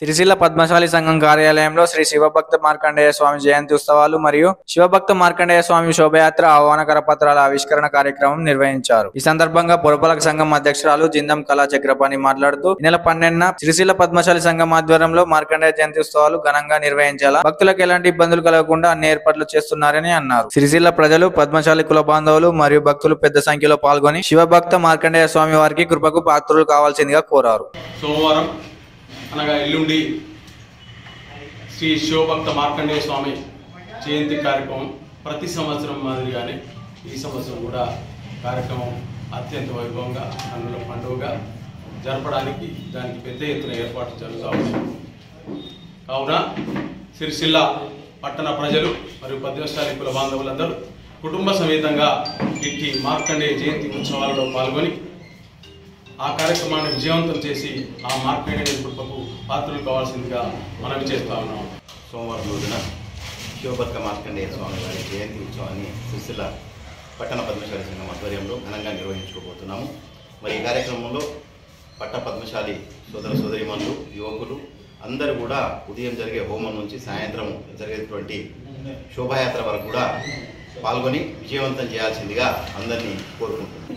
సిరిసిల్ల పద్మశాలి సంఘం కార్యాలయంలో శ్రీ శివభక్త మార్కండేయ స్వామి జయంతి ఉత్సవాలు మరియు శివభక్త మార్కండేయ స్వామి శోభయాత్ర ఆహ్వాన కరపత్రాల ఆవిష్కరణ కార్యక్రమం నిర్వహించారు. ఈ సందర్భంగా పురపాలక సంఘం అధ్యక్షురాలు జిందం కళా చక్రపాణి మాట్లాడుతూ ఈ నెల 12న సిరిసిల్ల పద్మశాలి సంఘం ఆధ్వర్యంలో మార్కండేయ జయంతి ఉత్సవాలు ఘనంగా నిర్వహించాలా, భక్తులకు ఎలాంటి ఇబ్బందులు కలగకుండా అన్ని ఏర్పాట్లు చేస్తున్నారని అన్నారు. సిరిసిల్ల ప్రజలు, పద్మశాలి కుల బాంధవులు మరియు భక్తులు పెద్ద సంఖ్యలో పాల్గొని శివభక్త మార్కండేయ స్వామి వారికి కృపకు పాత్రులు కావాల్సిందిగా కోరారు. సోమవారం అనగా ఎల్లుండి శ్రీ శివభక్త మార్కండేయ స్వామి జయంతి కార్యక్రమం ప్రతి సంవత్సరం మాదిరిగానే ఈ సంవత్సరం కూడా కార్యక్రమం అత్యంత వైభవంగా కన్నుల పండుగగా జరపడానికి దానికి పెద్ద ఎత్తున ఏర్పాట్లు జరుగుతూ ఉన్నాయి. కావున సిరిసిల్ల పట్టణ ప్రజలు మరియు పద్మశాలి కుల బాంధవులందరూ కుటుంబ సమేతంగా ఇట్టి మార్కండేయ జయంతి ఉత్సవాలలో పాల్గొని ఆ కార్యక్రమాన్ని విజయవంతం చేసి ఆ మార్కండేయ కృపకు పాత్రలు కావాల్సిందిగా మనవి చేస్తా ఉన్నాం. సోమవారం రోజున శివభక్త మార్కండేయ స్వామి వారి జయంతి ఉత్సవాన్ని సిరిసిల్ల పట్టణ పద్మశాలి సంఘం ఆధ్వర్యంలో ఘనంగా నిర్వహించుకోబోతున్నాము. మరి ఈ కార్యక్రమంలో పట్ట పద్మశాలి సోదర సోదరీమణులు, యువకులు అందరూ కూడా ఉదయం జరిగే హోమం నుంచి సాయంత్రం జరిగేటువంటి శోభాయాత్ర వరకు కూడా పాల్గొని విజయవంతం చేయాల్సిందిగా అందరినీ కోరుకుంటున్నాం.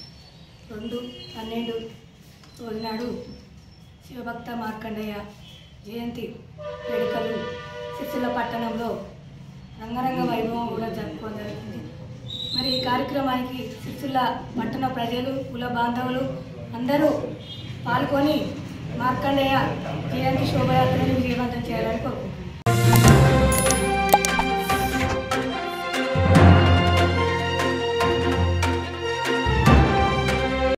2/12 రోజునాడు శివభక్త మార్కండేయ జయంతి వేడుకలు సిరిసిల్ల పట్టణంలో రంగరంగ వైభవం కూడా జరుపుకోవడం జరుగుతుంది. మరి ఈ కార్యక్రమానికి సిరిసిల్ల పట్టణ ప్రజలు, కుల బాంధవులు అందరూ పాల్గొని మార్కండేయ జయంతి శోభయాత్రను విజయవంతం చేయాలని కోరుకుంటున్నాను.